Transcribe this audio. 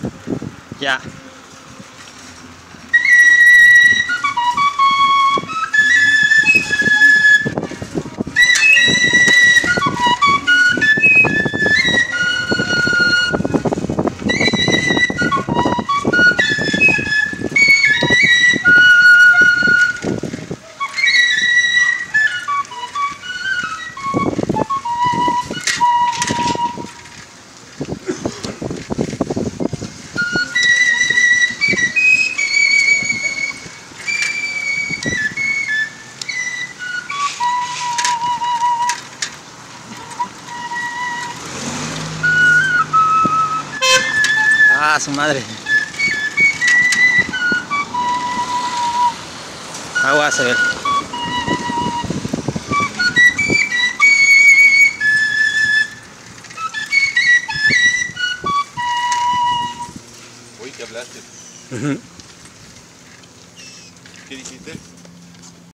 Ya. Ah, su madre. Agua se ve. Uy, ¿qué hablaste? ¿Qué dijiste?